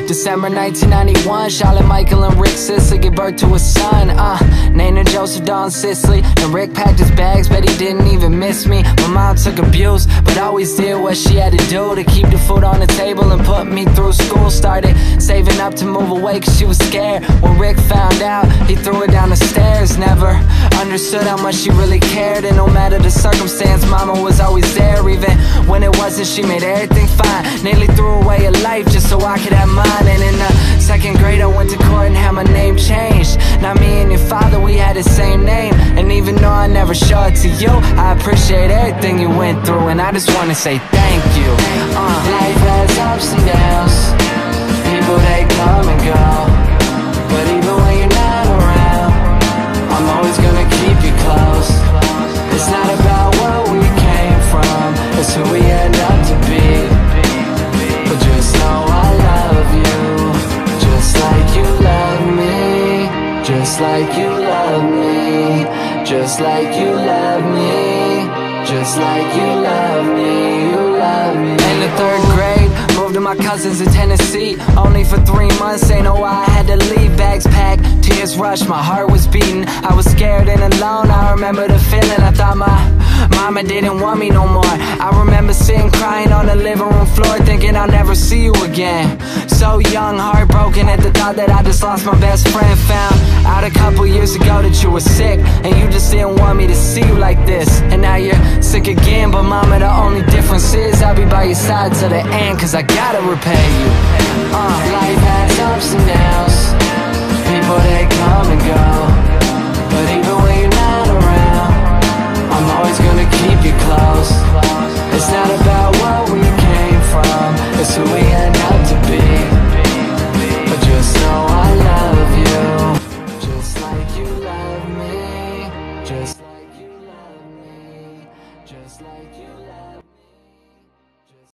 December 1991, Charlotte, Michael, and Rick Sisley give birth to a son, named him Joseph Don Sisley. And Rick packed his bags, but he didn't even miss me. My mom took abuse, but always did what she had to do to keep the food on the table and put me through school. Started saving up to move away cause she was scared. When Rick found out, he threw her down the stairs. Never understood how much she really cared, and no matter the circumstance, mama was always there. Even when it wasn't, she made everything fine. Nearly threw away her life just so I could have mine. And in the second grade I went to court and had my name changed. Now me and your father, we had the same name. And even though I never show it to you, I appreciate everything you went through, and I just wanna say thank you. Life has ups and downs, people they come and go, but even when you're not around, I'm always gonna keep you close. It's not about where we came from, it's who we end up to be. But just know I love you, just like you love me, just like you love me, just like you love me, just like you love me, you love me. In the third grade, moved to my cousins in Tennessee. Only for 3 months, ain't know why I had to leave. Bags packed, tears rushed, my heart was beating. I was scared and alone, I remember the feeling. I thought my mama didn't want me no more. I remember sitting crying on the living room floor, thinking I'll never see you again. So young, heartbroken at the thought that I just lost my best friend. Found out a couple years ago that you were sick, and you just didn't want me to see you like this. And now you're sick again, but mama, the only difference is I'll be by your side to the end, cause I gotta repay you. Life has